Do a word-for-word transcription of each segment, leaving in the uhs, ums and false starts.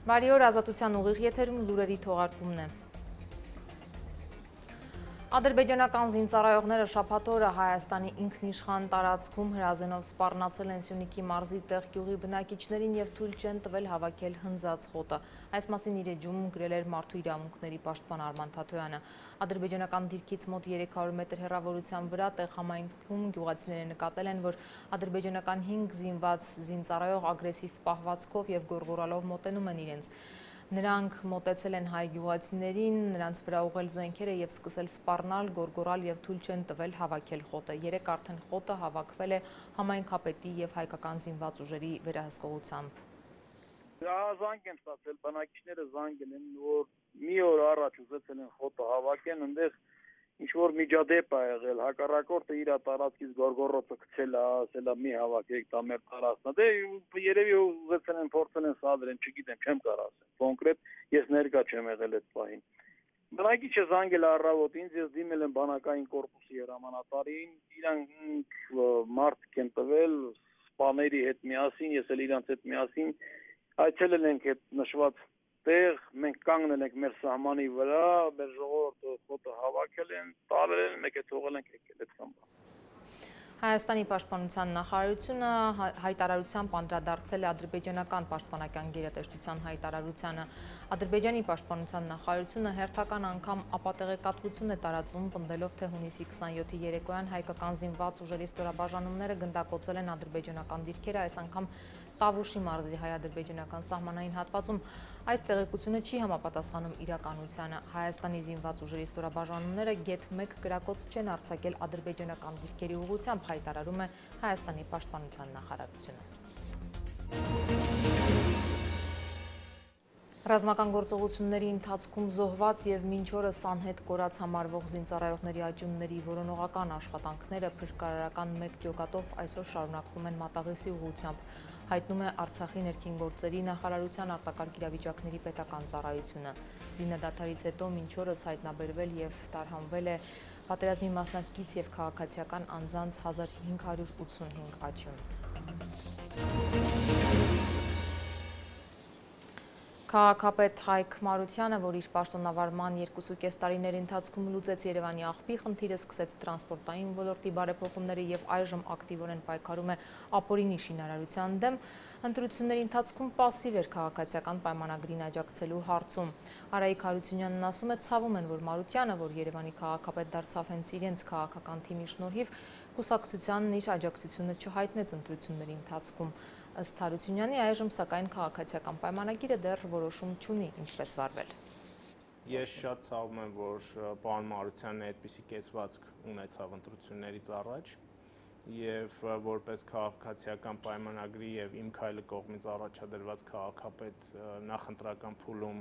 Բարի օր, Ազատության ուղիղ եթերում լուրերի թողարկումն է։ Ադրբեջանական զինծառայողները շաբաթ օրը Հայաստանի ինքնիշխան տարածքում հրազենով սպառնացել են Սյունիքի մարզի Տեղ գյուղի բնակիչներին և թույլ չեն տվել հավաքել հնձած խոտը։ Այս մասին իր էջում գրել էր Մարդու իրավունքների պաշտպան Արման Թաթոյանը։ Ադրբեջանական դիրքից մոտ երեք հարյուր մետր հեռավորության վրա Տեղ համայնքում գյուղացիները նկատել են, որ ադրբեջանական հինգ զինված զինծառայող ագրեսիվ պահվածքով և գոռգոռալով մոտենում են իրենց։ Նրանք մոտեցել են հայ գյուղացիներին, նրանց վրա ուղղել զենքերը և սկսել սպառնալ, գոռգոռալ և թույլ չեն տվել հավաքել խոտը։ Երեկ արդեն խոտը հավաքվել է համայնքապետի և հայկական զինված ուժերի վերահսկողությամբ։ Զանգ են ստացել, բնակիչները զանգել են, որ մի օր առաջ ուզեցել են խոտը հավաքեն, այնտեղ ինչ-որ միջադեպ է եղել, հակառակորդը իր տարածքից գոռգոռոցը գցել է, ասել է մի հավաքեք, դա մեր տարածքն է։ Դե երևի ուզեցել են փորձել են սադրեն, չգիտեմ, չեմ կարող ասել։ Կոնկրետ ես ներկա չեմ եղել այդ պահին։ Բնակիչը զանգել է առավոտ ինձ, ես դիմել եմ բանակային կորպուսի հրամանատարին, իրանք մարդ են տվել սպաների հետ միասին, ես էլ իրանց հետ միասին այցելել ենք այդ նշված տեղ, մենք կանգնել ենք մեր սահմանի վրա, մեր ժողովուրդը խոտը հավաքել են, տարել են, մեկ է թողել ենք եկել այդքան բան։ Հայաստանի պաշտպանության նախարարությունը հայտարարությամբ անդրադարձել է ադրբեջանական պաշտպանական գերատեսչության հայտարարությանը։ Ադրբեջանի պաշտպանության նախարարությունը հերթական անգամ ապատեղեկատվություն է տարածում, պնդելով, թե հունիսի քսաներկուի երեկոյան հայկական զինված ուժերի ստորաբաժանումները գնդակոծել են ադրբեջանական դիրքերը, այս անգամ Տավուշի մարզի հայ-ադրբեջանական սահմանային հատվածում։ Այս տեղեկությունը չի համապատասխանում իրականությանը։ Հայաստանի զինված ուժերի ստորաբաժանումները գեթ մեկ կրակոց չեն արձակել ադրբեջանական դիրքերի ուղղությամբ, հայտարարում է Հայաստանի պաշտպանության նախարարությունը։ Ռազմական գործողությունների ընթացքում զոհված և մինչ օրս անհետ կորած համարվող զինծառայողների աճյունների որոնողական աշխատանքները փրկարարական մեկ ջոկատով այսօր շարունակվում են Մատաղեսի ուղղությամբ, հայտնում է Արցախի ներքին գործերի նախարարության արտակարգ իրավիճակների պետական ծառայությունը։ Զինադադարից հետո մինչ օրս հայտնաբերվել և տարհանվել է պատերազմի մասնակից և քաղաքացիական անձանց հազար հինգ հարյուր ութսունհինգ աճյուն։ Քաղաքապետ Հայկ Մարությանը, որ իր պաշտոնավարման երկուսուկես տարիների ընթացքում լուծեց Երևանի աղբի խնդիրը, սկսեց տրանսպորտային ոլորտի բարեփոխումների և այժմ ակտիվորեն պայքարում է ապօրինի շինարարության դեմ, ընտրությունների ընթացքում պասիվ էր քաղաքացիական պայմանագրին աջակցելու հարցում։ Արայիկ Հարությունյանն ասում է, ցավում են, որ Մարությանը, որ Երևանի քաղաքապետ դարձավ հենց իրենց քաղաքական թիմի շնորհիվ, կուսակցությանն իր աջակցությունը չհայտնեց ընտրությունների ընթացքում։ Ըստ Հարությունյանի, այժմ սակայն քաղաքացիական պայմանագիրը դեռ որոշում չունի ինչպես վարվել։ Ես շատ ցավում եմ, որ պարոն Մարությանն այդպիսի կեցվածք ունեցավ ընտրություններից առաջ եւ որպես քաղաքացիական պայմանագրի եւ իմ քայլը կողմից առաջադրված քաղաքապետ նախընտրական փուլում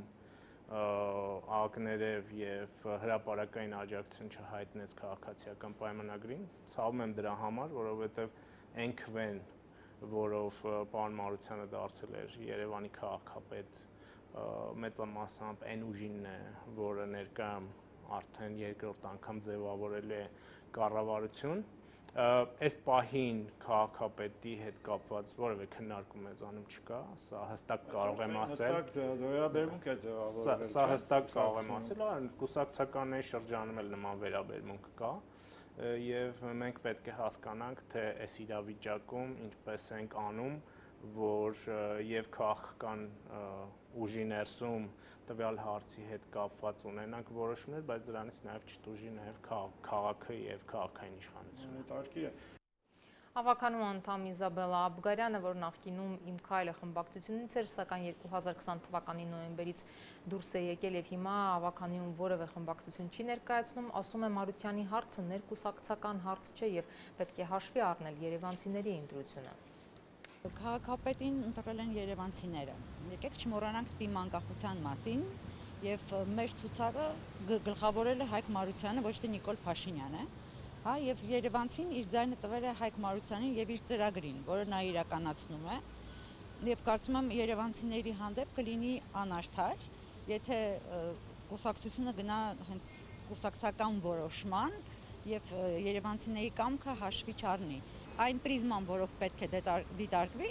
ակներև եւ հրապարակային աջակցություն չհայտնեց քաղաքացիական պայմանագրին։ Ցավում եմ դրա համար, որովհետեւ այնքվեն որով պարոն Մարությանը դարձել էր Երևանի քաղաքապետ, մեծամասամբ այն ուժինն է, որը ներկայում արդեն երկրորդ անգամ ձևավորել է կառավարություն։ Այս պահին քաղաքապետի հետ կապված որևէ քննարկում մեզանում չկա, սա հստակ կարող եմ ասել։ Վերաբերմունք է ձևավորվել։ Սա հստակ կարող եմ ասել, կուսակցականների շրջանում էլ նման վերաբերմունք կա։ Եվ մենք պետք է հասկանանք, թե այս իրավիճակում ինչպես ենք անում, որ եւ քաղաքական ուժի ներսում տվյալ հարցի հետ կապված ունենանք որոշումներ, բայց դրանից նաեւ չտուժի նաեւ քաղաքը եւ քաղաքային իշխանությունը։ Հավաքանու անդամ Իզաբելա Աբգարյանը, որ նախկինում Իմ քայլը խմբակցությունից էր, սակայն երկու հազար քսան թվականի նոյեմբերից դուրս է եկել եւ հիմա հավաքանիում որևէ խմբակցություն չի ներկայացնում, ասում է Մարությանի հարցը ներկուսակցական հարց չէ եւ պետք է հաշվի առնել երևանցիների ընտրությունը։ Քաղաքապետին ընտրել են երևանցիները։ Եկեք չմոռանանք թիմ անկախության մասին եւ մեր ցուցակը գլխավորել է Հայկ Մարությանը, ոչ թե Նիկոլ Փաշինյանը։ Հա, եւ Երևանցին իր ձայնը տվել է Հայկ Մարությանին եւ իր ծրագրին, որը նա իրականացնում է, եւ կարծում եմ երևանցիների հանդեպ կլինի անարդար, եթե կուսակցությունը գնա հենց կուսակցական որոշման եւ երևանցիների կամքը հաշվի չառնի։ Այն պրիզման, որով պետք է դիտարկվի,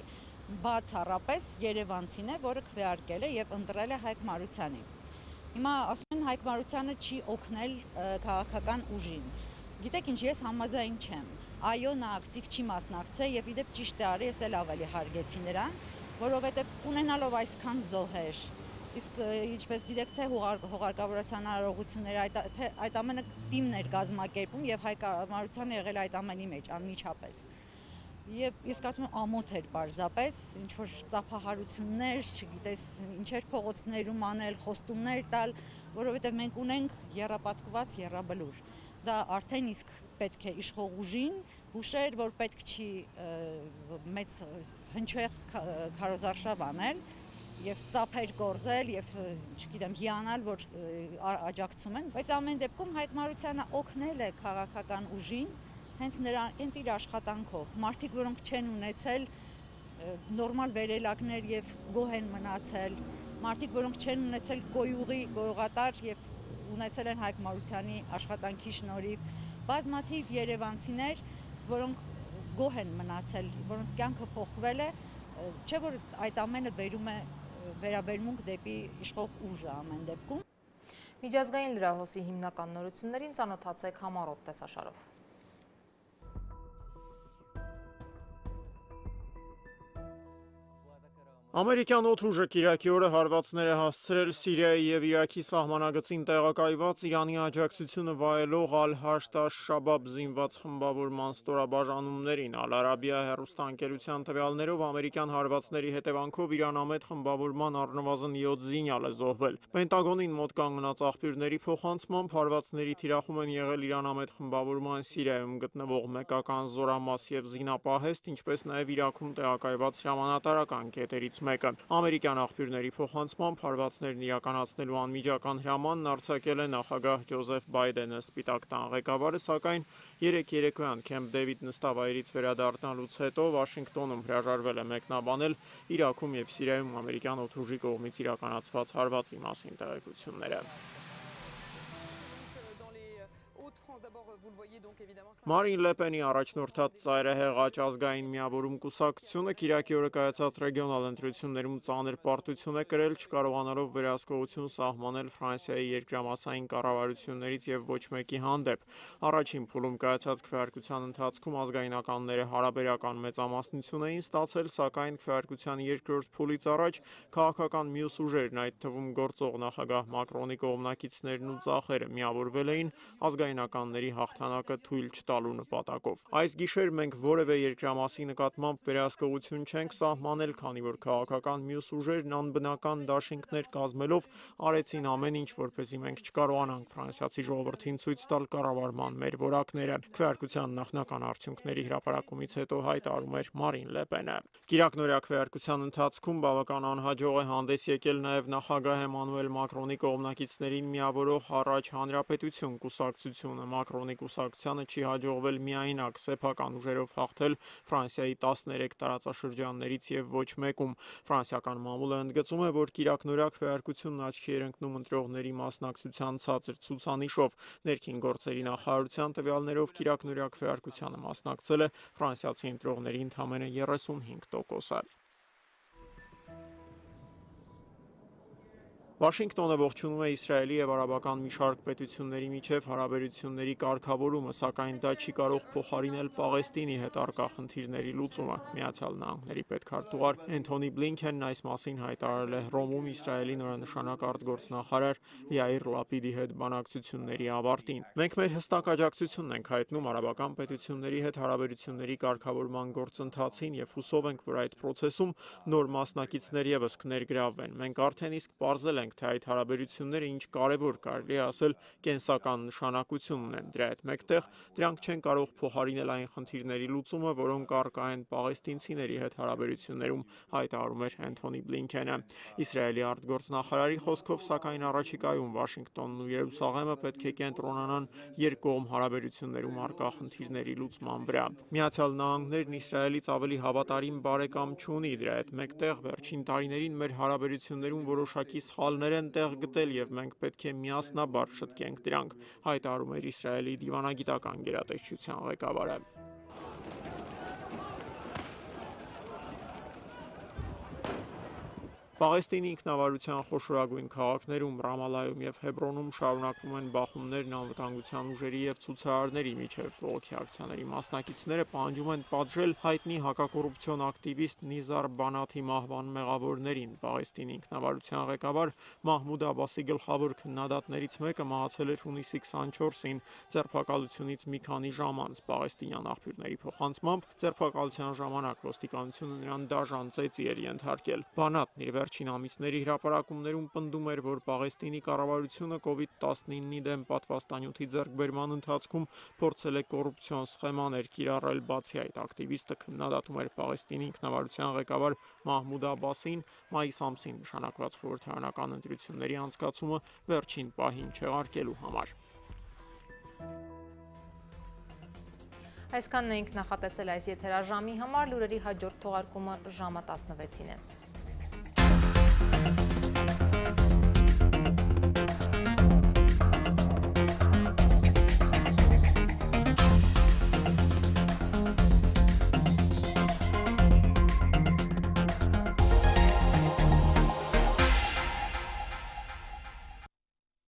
բացառապես երևանցին է, որը քվեարկել է եւ ընտրել է Հայկ Մարությանի։ Հիմա ասում են Հայկ Մարությանը չի օգնել քաղաքական ուժին։ Գիտեք ինչ, ես համաձայն չեմ։ Այո, նա ակտիվ չի մասնակցել եւ իդեպ ճիշտ է արի, ես էլ ավելի հարգեցի նրան, որովհետեւ ունենալով այսքան զոհեր, իսկ ինչպես գիտեք, թե հուղարկավորության արարողությունները այդ թե այդ ամենը թիմն էր կազմակերպում եւ Հայկ Մարությանը եղել այդ ամենի մեջ անմիջապես։ Եվ ես կարծում եմ ամոթ էր պարզապես, ինչ որ ծափահարություններ, չգիտես, ինչեր փողոցներում անել, խոստումներ տալ, որովհետեւ մենք ունենք եռապատկված եռաբլուր։ Դա արդեն իսկ պետք է իշխող ուժին հուշեր, որ պետք չի մեծ հնչեղ քարոզարշավ անել եւ ծափեր կորզել եւ չգիտեմ հիանալ, որ աջակցում են, բայց ամեն դեպքում Հայկ Մարությանը օգնել է քաղաքական ուժին հենց նրա հենց իր աշխատանքով։ Մարդիկ, որոնք չեն ունեցել նորմալ վերելակներ եւ գոհ են մնացել, մարդիկ, որոնք չեն ունեցել գոյուղի, գոյողատար եւ ունեցել են Հայկ Մարությանի աշխատանքի շնորհիվ, բազմաթիվ երևանցիներ, որոնք գոհ են մնացել, որոնց կյանքը փոխվել է, չէ որ այդ ամենը բերում է վերաբերմունք դեպի իշխող ուժը ամեն դեպքում։ Միջազգային լրահոսի հիմնական նորություններին ծանոթացեք համառոտ տեսաշարով։ Ամերիկյան օդուժը կիրակի օրը հարվածներ է հասցրել Սիրիայի եւ Իրաքի սահմանագծին տեղակայված Իրանի աջակցությունը վայելող Ալ-Հաշդ ալ-Շաբաբ զինված խմբավորման ստորաբաժանումներին։ Ալ-Արաբիա հեռուստաընկերության տվյալներով ամերիկյան հարվածների հետևանքով իրանամետ խմբավորման առնվազն յոթ զինյալ է զոհվել։ Պենտագոնին մոտ կանգնած աղբյուրների փոխանցմամբ հարվածների թիրախում են եղել իրանամետ խմբավորման Սիրիայում գտնվող մեկական զորամաս եւ զինապահեստ, ինչպես նաեւ Իրաքում տեղակայված հրամանատարական կետերից մեկը։ Ամերիկյան աղբյուրների փոխանցմամբ հարվածներն իրականացնելու անմիջական հրամանն արձակել է նախագահ Ջոզեֆ Բայդենը։ Սպիտակ տան ղեկավարը, սակայն երեկ երեկոյան Քեմփ Դեվիդ նստավայրից վերադառնալուց հետո Վաշինգտոնում հրաժարվել է մեկնաբանել Իրաքում եւ Սիրիայում ամերիկյան օդուժի կողմից իրականացված հարվածի մասին տեղեկությունները։ Մարին Լեպենի առաջնորդած ծայրահեղ աճ ազգային միավորում կուսակցությունը կիրակի օրը կայացած ռեգիոնալ ընտրություններում ծանր պարտություն է կրել, չկարողանալով վերահսկողություն սահմանել Ֆրանսիայի երկրամասային կառավարություններից եւ ոչ մեկի հանդեպ։ Առաջին փուլում կայացած քվեարկության ընթացքում ազգայնականները հարաբերական մեծամասնություն էին ստացել, սակայն քվեարկության երկրորդ փուլից առաջ քաղաքական մյուս ուժերն, այդ թվում գործող նախագահ Մակրոնի կողմնակիցներն ու ծախերը միավորվել էին ազգայնականների հաղթանակը թույլ չտալու նպատակով։ Այս գիշեր մենք որևէ երկրամասի նկատմամբ վերահսկողություն չենք սահմանել, քանի որ քաղաքական մյուս ուժերն անբնական դաշինքներ կազմելով արեցին ամեն ինչ, որպեսզի մենք չկարողանանք ֆրանսիացի ժողովրդին ցույց տալ կառավարման մեր որակները։ Քվեարկության նախնական արդյունքների հրապարակումից հետո հայտարարում էր Մարին Լեպենը։ Կիրակնօրյա քվեարկության ընթացքում բավական անհաջող է հանդես եկել նաև նախագահ Էմանուել Մակրոնի կողմնակիցներին միավորող Առաջ հանրապետություն կուսակցությունը։ Մակրոնի կուսակցությանը չի հաջողվել միայնակ սեփական ուժերով հաղթել Ֆրանսիայի տասներեք տարածաշրջաններից եւ ոչ մեկում։ Ֆրանսիական մամուլը ընդգծում է, որ կիրակնօրյա քվեարկությունն աչքի էր ընկնում ընտրողների մասնակցության ցածր ցուցանիշով։ Ներքին գործերի նախարարության տվյալներով կիրակնօրյա քվեարկությանը մասնակցել է ֆրանսիացի ընտրողների ընդամենը երեսունհինգ տոկոսը։ Վաշինգտոնը ողջունում է Իսրայելի եւ արաբական մի շարք պետությունների միջև հարաբերությունների կարգավորումը, սակայն դա չի կարող փոխարինել Պաղեստինի հետ առկա խնդիրների լուծումը։ Միացյալ Նահանգների պետքարտուղար Էնթոնի Բլինքենն այս մասին հայտարարել է Հռոմում Իսրայելի նորանշանակ արտգործնախարար Յայիր Լապիդի հետ բանակցությունների ավարտին։ Մենք մեր հստակ աջակցությունն ենք հայտնում արաբական պետությունների հետ հարաբերությունների կարգավորման գործընթացին եւ հուսով ենք, որ այդ process-ում նոր մասնակիցներ եւս կներգրավվեն։ Մենք արդեն իսկ պարզել ենք, թե այդ հարաբերությունները ինչ կարևոր կարելի ասել կենսական նշանակություն ունեն։ Դրա հետ մեկտեղ դրանք չեն կարող փոխարինել այն խնդիրների լուծումը, որոնք առկա են պաղեստինցիների հետ հարաբերություններում, հայտարարում էր Էնթոնի Բլինքենը։ Իսրայելի արտգործնախարարի խոսքով, սակայն առաջիկայում Վաշինգտոնն ու Երուսաղեմը պետք է կենտրոնանան երկկողմ հարաբերություններում առկա խնդիրների լուծման վրա։ Միացյալ Նահանգներն Իսրայելից ավելի հավատարիմ բարեկամ չունի։ Դրա հետ մեկտեղ վերջին տարիներին մեր հարաբերություններում որոշակի սխալներ են տեղ գտել եւ մենք պետք է միասնաբար շտկենք դրանք, հայտարարում էր Իսրայելի դիվանագիտական գերատեսչության ղեկավարը։ Պաղեստինի ինքնավարության խոշորագույն քաղաքներում Ռամալայում եւ Հեբրոնում շարունակվում են բախումներն անվտանգության ուժերի եւ ցուցարարների միջև։ Բողոքի ակցիաների մասնակիցները պահանջում են պատժել հայտնի հակակոռուպցիոն ակտիվիստ Նիզար Բանաթի մահվան մեղավորներին։ Պաղեստինի ինքնավարության ղեկավար Մահմուդ Աբասի գլխավոր քննադատներից մեկը մահացել էր հունիսի քսանչորսին ձերբակալությունից մի քանի ժամ անց։ Պաղեստինյան աղբյուրների փոխանցմամբ ձերբակալության ժամանակ ոստիկանությունը նրան դաժան ծեծի էր ենթարկել։ Բանաթն իր վերջին ամիսների հրապարակումներում պնդում էր, որ Պաղեստինի կառավարությունը կովիդ տասնինի դեմ պատվաստանյութի ձեռքբերման ընթացքում փորձել է կոռուպցիոն սխեմաներ կիրառել։ Բացի այդ, ակտիվիստը քննադատում էր Պաղեստինի ինքնավարության ղեկավար Մահմուդ Աբասին մայիս ամսին նշանակված խորհրդարանական ընտրությունների անցկացումը վերջին պահին չեղարկելու համար։ Այսքանն էինք նախատեսել այս եթերաժամի համար, լուրերի հաջորդ թողարկումը ժամը տասնվեցին է։